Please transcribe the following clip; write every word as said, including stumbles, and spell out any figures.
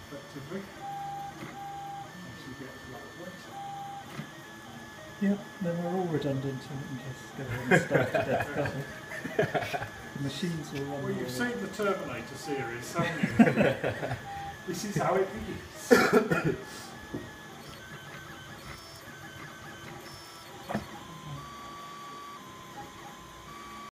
effectively. Once you get lightweight. Yeah, then we're all redundant and we can just go and starve to death, can't we? The machines will run. Well, you've all seen the Terminator series, haven't you? This is how it begins.